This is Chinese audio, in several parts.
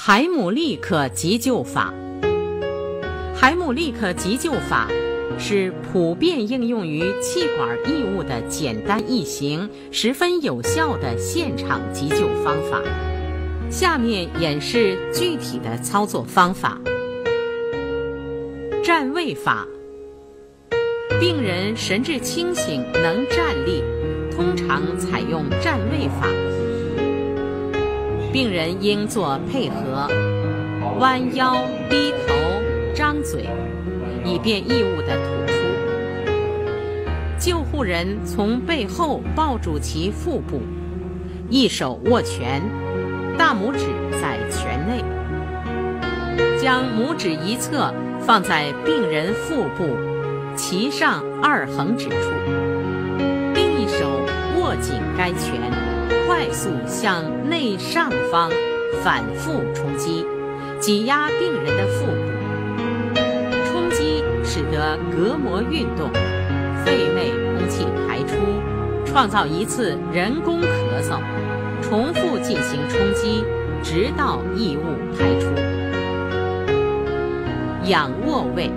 哈姆立克急救法。哈姆立克急救法是普遍应用于气管异物的简单易行、十分有效的现场急救方法。下面演示具体的操作方法。站位法。病人神志清醒，能站立，通常采用站位法。病人应做配合，弯腰、低头、张嘴，以便异物的吐出。救护人从背后抱住其腹部，一手握拳，大拇指在拳内，将拇指一侧放在病人腹部脐上2横指处，另一手握紧该拳，快速向内上方反复冲击，挤压病人的腹部。冲击使得膈膜运动，肺内空气排出，创造一次人工咳嗽，重复进行冲击，直到异物排出。仰卧位。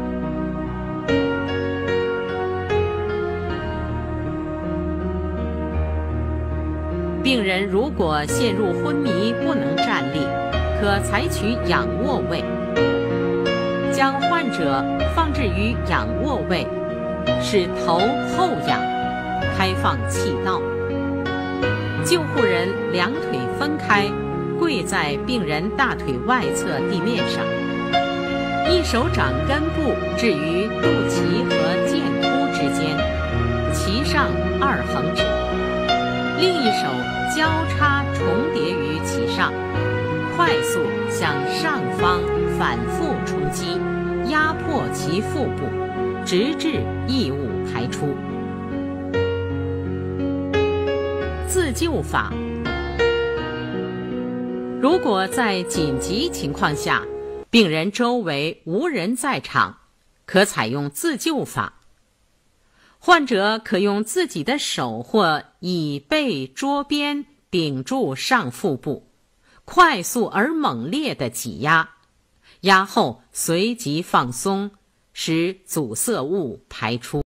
病人如果陷入昏迷不能站立，可采取仰卧位，将患者放置于仰卧位，使头后仰，开放气道。救护人两腿分开，跪在病人大腿外侧地面上，一手掌根部置于肚脐和剑突之间，脐上2横指，另一手交叉重叠于其上，快速向上方反复冲击，压迫其腹部，直至异物排出。自救法。如果在紧急情况下，病人周围无人在场，可采用自救法。患者可用自己的手或椅背、桌边顶住上腹部，快速而猛烈地挤压，压后随即放松，使阻塞物排出。